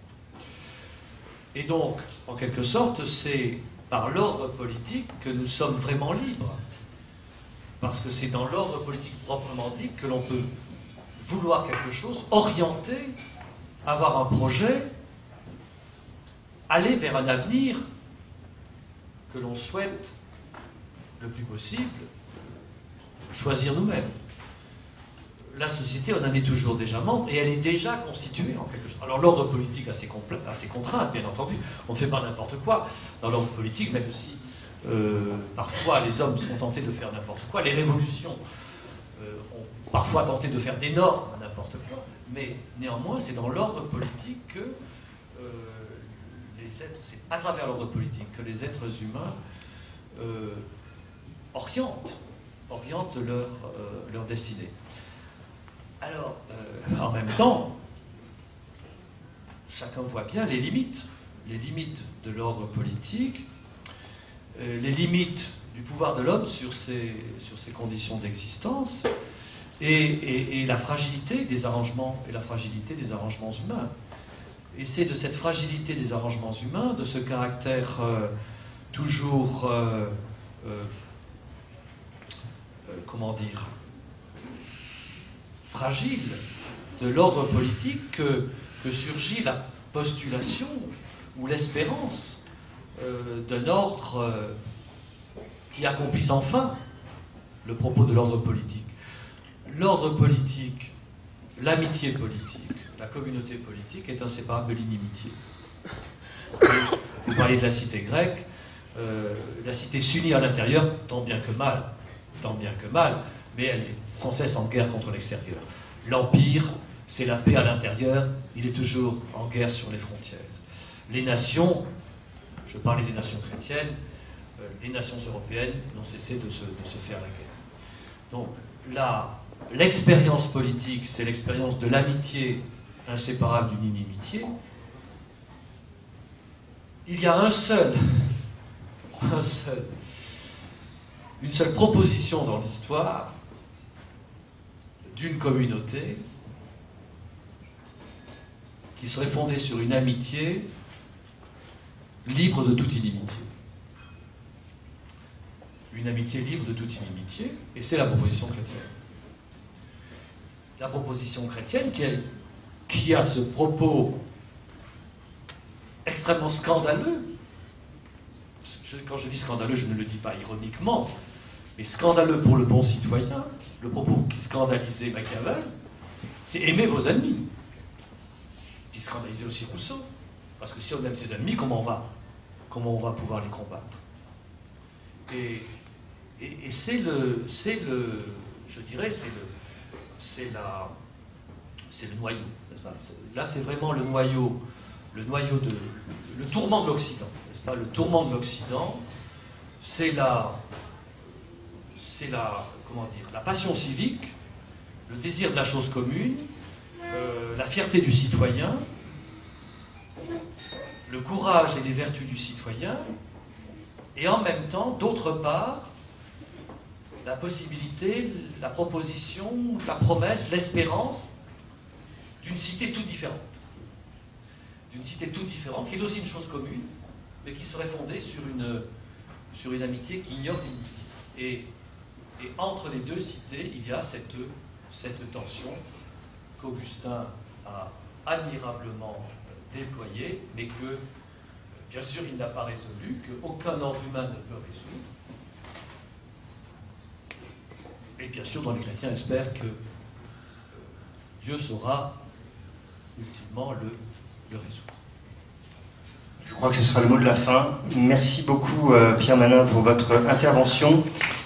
Et donc, en quelque sorte, c'est par l'ordre politique que nous sommes vraiment libres. Parce que c'est dans l'ordre politique proprement dit que l'on peut vouloir quelque chose, orienter, avoir un projet, aller vers un avenir que l'on souhaite le plus possible, choisir nous-mêmes. La société, on en est toujours déjà membre, et elle est déjà constituée en quelque sorte. Alors l'ordre politique a ses contraintes, bien entendu. On ne fait pas n'importe quoi dans l'ordre politique, même si parfois les hommes sont tentés de faire n'importe quoi. Les révolutions ont parfois tenté de faire d'énormes n'importe quoi, mais néanmoins c'est dans l'ordre politique que c'est à travers l'ordre politique que les êtres humains orientent leur destinée. Alors, en même temps, chacun voit bien les limites de l'ordre politique, les limites du pouvoir de l'homme sur ses conditions d'existence, et la fragilité des arrangements humains. Et c'est de cette fragilité des arrangements humains, de ce caractère toujours, fragile de l'ordre politique que surgit la postulation ou l'espérance d'un ordre qui accomplisse enfin le propos de l'ordre politique. L'ordre politique, l'amitié politique, la communauté politique est inséparable de l'inimitié. Vous parlez de la cité grecque, la cité s'unit à l'intérieur tant bien que mal, mais elle est sans cesse en guerre contre l'extérieur. L'Empire, c'est la paix à l'intérieur, il est toujours en guerre sur les frontières. Les nations, je parlais des nations chrétiennes, les nations européennes n'ont cessé de se faire la guerre. Donc, l'expérience politique, c'est l'expérience de l'amitié inséparable d'une inimitié. il y a une seule proposition dans l'histoire d'une communauté qui serait fondée sur une amitié libre de toute inimitié. Une amitié libre de toute inimitié, et c'est la proposition chrétienne. La proposition chrétienne qui a ce propos extrêmement scandaleux. Quand je dis scandaleux, je ne le dis pas ironiquement, mais scandaleux pour le bon citoyen, le propos qui scandalisait Machiavel, c'est aimer vos ennemis, qui scandalisait aussi Rousseau. Parce que si on aime ses ennemis, comment on va pouvoir les combattre? Et c'est le noyau, n'est-ce pas? Là, c'est vraiment le tourment de l'Occident, n'est-ce pas? Le tourment de l'Occident, c'est la passion civique, le désir de la chose commune, la fierté du citoyen, le courage et les vertus du citoyen, et en même temps, d'autre part, la possibilité, la proposition, la promesse, l'espérance d'une cité toute différente. D'une cité toute différente, qui est aussi une chose commune, mais qui serait fondée sur une amitié qui ignore l'inimitié. Et entre les deux cités, il y a cette tension qu'Augustin a admirablement déployée, mais que, bien sûr, il n'a pas résolu, qu'aucun ordre humain ne peut résoudre. Et bien sûr, dans les chrétiens, espèrent que Dieu saura ultimement le résoudre. Je crois que ce sera le mot de la fin. Merci beaucoup, Pierre Manin, pour votre intervention.